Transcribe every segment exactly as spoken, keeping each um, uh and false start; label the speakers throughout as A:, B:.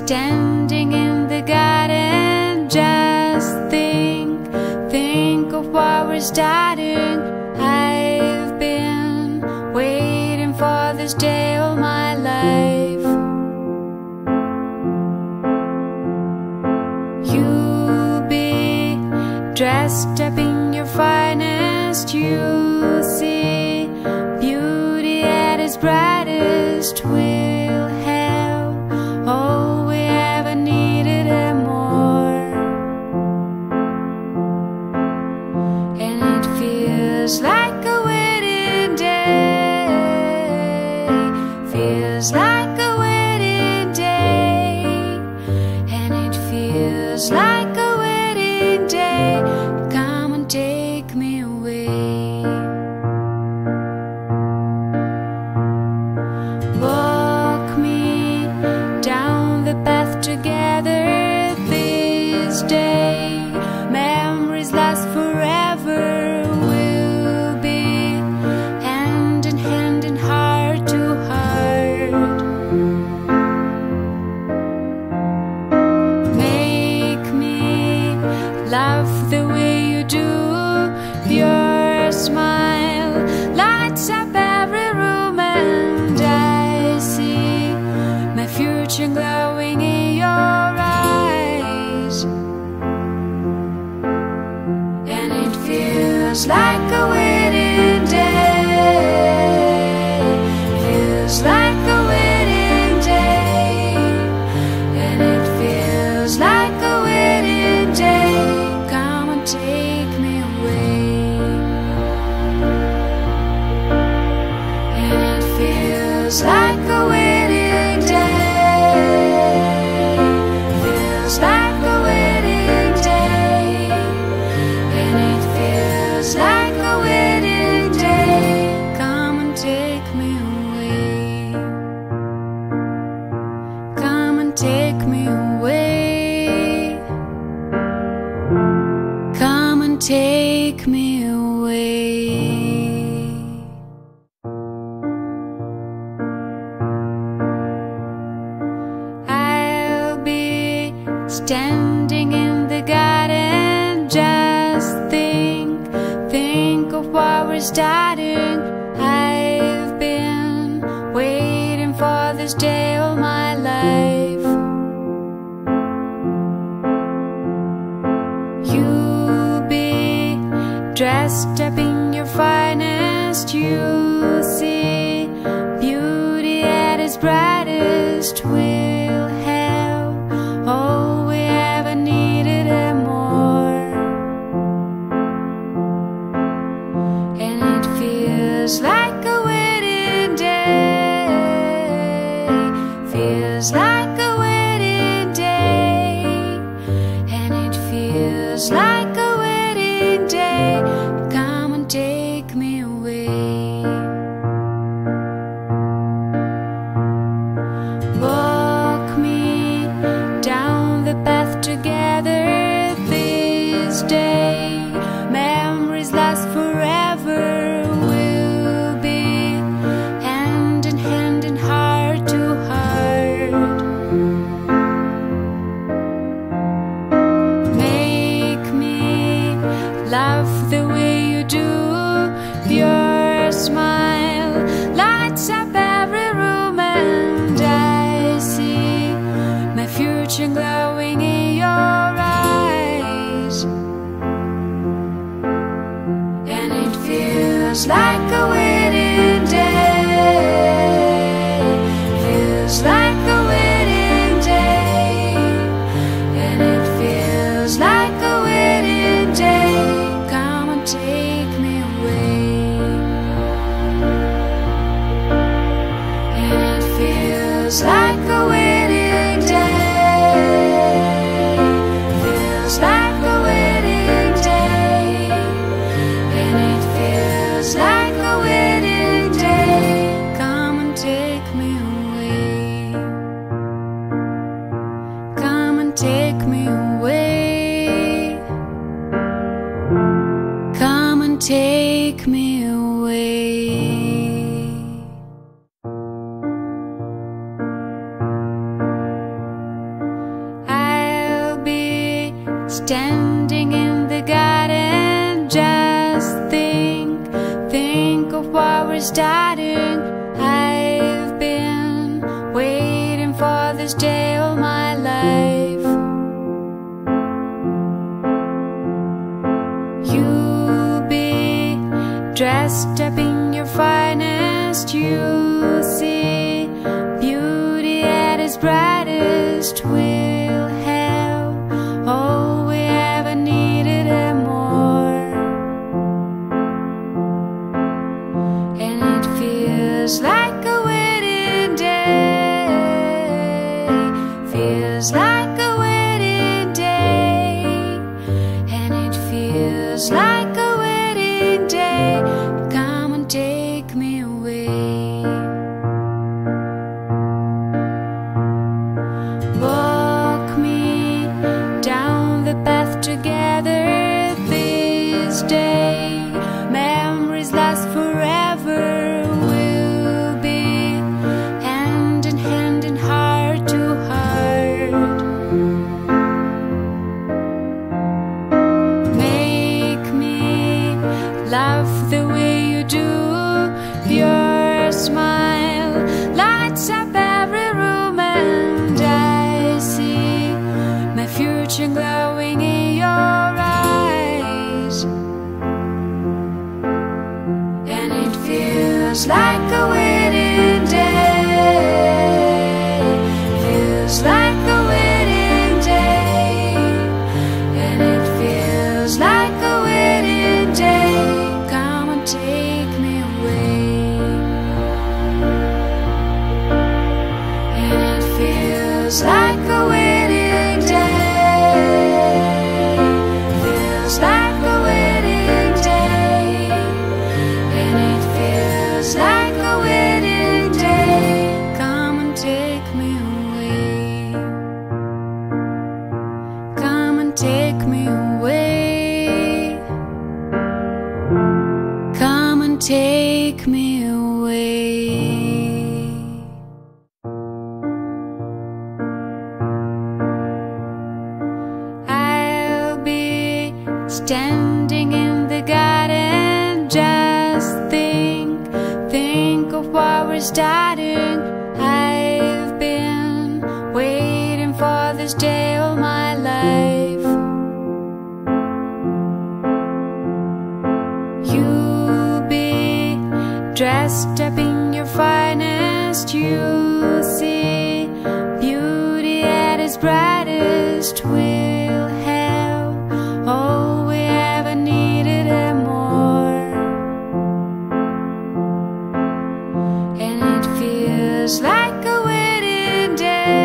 A: standing in the garden. Just think, think of what we're starting. I've been waiting for this day all my life. You'll be dressed up in your finest. You'll see beauty at its brightest. We'll have all we ever needed and more. And it feels like a wedding day. Feels like a wedding day. And it feels like a wedding day. Come and take me away. Walk me down the path together this day. Memories last forever. We'll be hand in hand and heart to heart. Make me love the way you do. Your smile lights up every room, and I see my future glowing in your eyes. And it feels like a wedding day. Feels like a wedding day. And it feels like a wedding day. Come and take me away. And it feels like a wedding day. Feels like a wedding day. And it feels like a wedding day. Come and take me away. Come and take me away. Come and take me away. I'll be standing in the garden. Just think, think of what we're starting. I've been waiting for this day all my life. You'll be dressed up in your finest. You'll see beauty at its brightest. We'll have all we ever needed and more. And it feels like a wedding day. Feels like a wedding day. And it feels like a wedding day. Come and take me away. Walk me down the path together this day. Memories last forever. We'll be hand in hand and heart to heart. Make me love the way you do. Your smile lights up every room, and I see my future glowing in your eyes. And it feels like a wedding day. Feels like a wedding day. And it feels like a wedding day. Come and take me away. And it feels like a wedding day. Feels like a wedding day. And it feels like a wedding day. Come and take me away. Come and take me away. Come and take me away. standing in the garden. Just think, think of what we're starting. I've been waiting for this day all my life. You'll be dressed up in your finest. You'll see beauty at its brightest. We'll have all we ever needed and more. And it feels like a wedding day. Feels like a wedding day. And it feels like a wedding day. Come and take me away. Walk me down the path together this day. Memories last forever. We'll be hand in hand and heart to heart. Make me love the way you do. Your smile lights up every room, and I see my future glowing in your eyes. And it feels like a wedding day. Feels like a wedding day. And it feels like a wedding day. Come and take me away. And it feels like a wedding day. Feels like a wedding day. And it feels like a wedding day. Come and take me away. Come and take me away. Come and take me away. I'll be standing in the garden. Just think, think of what we're starting. I've been waiting for this day all my life. You'll be dressed up in your finest. You'll see beauty at its brightest. We'll have all we ever needed and more. And it feels like a wedding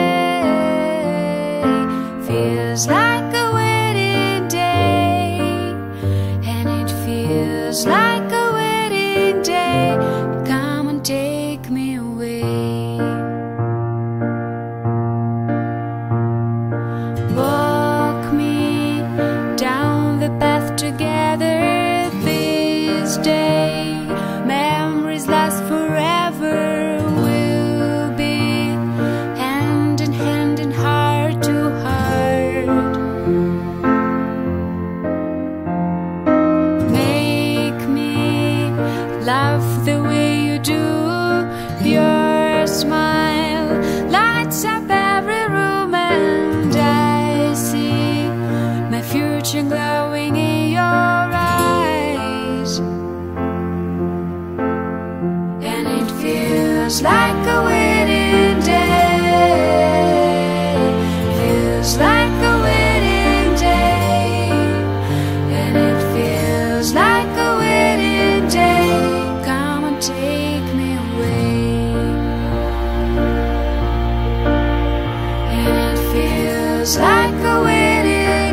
A: day. Feels like a wedding day. And it feels like a wedding day. Come and take me away. Walk me down the path together this day. Memories last forever. We'll be hand in hand and heart to heart. Make me love the way you do. Your smile lights up every room, and I see my future glowing in your eyes. And it feels like a wedding day. Feels like a wedding day. And it feels like a wedding day. Come and take me away. And it feels like a wedding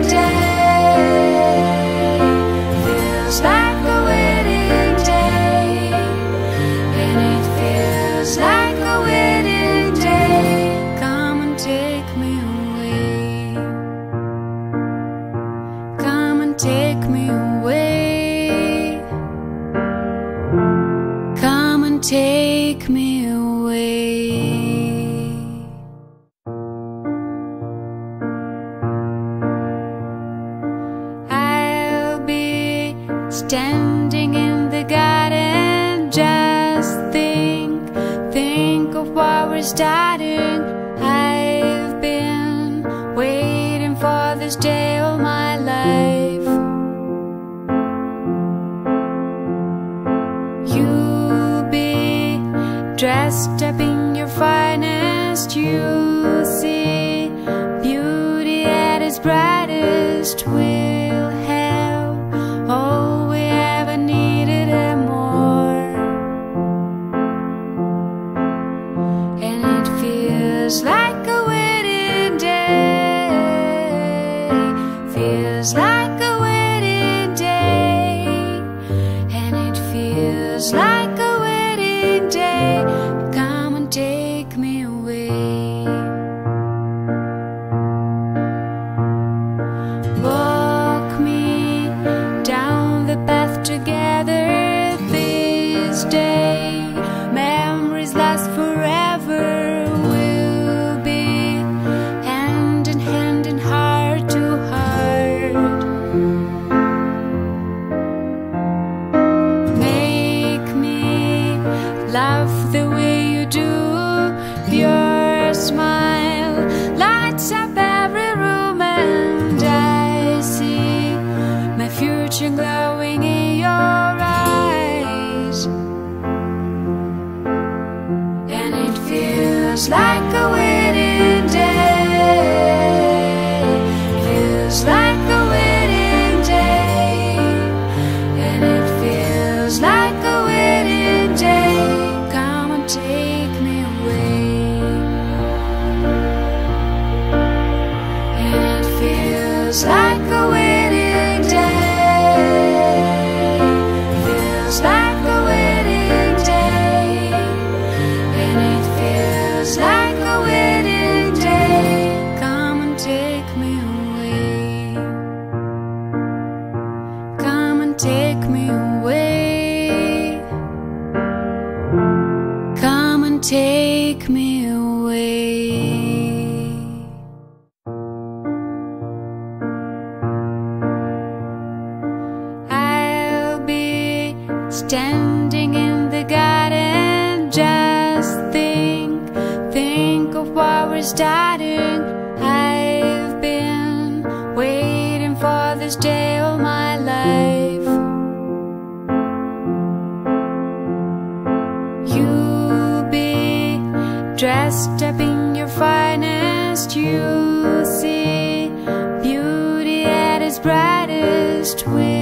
A: day. Feels like a wedding day. And it feels like a wedding day. Come and take me away. Come and take me away. Come and take me away. standing in the garden. Just think, think of what we're starting. I've been waiting for this day all my life. You'll be dressed up in your finest. You'll see beauty at its brightest. We'll have all we ever needed and more. And it feels like a wedding day. Feels like a wedding day. And it feels like a wedding day. Come and take me away. Walk me down the path together this day. Memories last forever. We'll be hand in hand and heart to heart. Make me laugh the way you do. Your smile lights up every room, and I see my future glowing in your eyes. And it feels like a wedding day. Feels like a wedding day. And it feels like a wedding day. Come and take me away. And it feels like a wedding day. Feels like a wedding day. And it feels like a wedding day. Come and take me away. Come and take me away. Come and take me away. I'll be standing in the garden. Just think, think of what we're starting. I've been waiting for this day all my life. You'll be dressed up in your finest. You'll see beauty at its brightest. We'll